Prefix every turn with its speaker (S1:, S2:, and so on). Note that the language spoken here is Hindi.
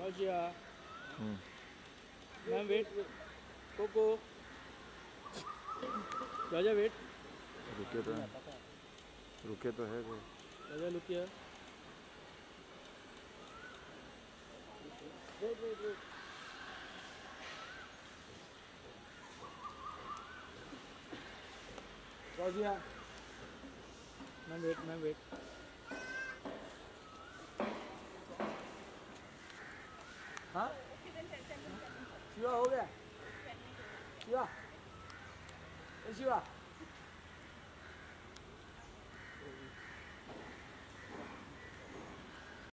S1: राजिया मैम वेट कोको राजा वेट
S2: रुके तो है वो
S1: राजा लुक किया वेट राजिया मैम वेट हाँ शिवा हो गया शिवा शिवा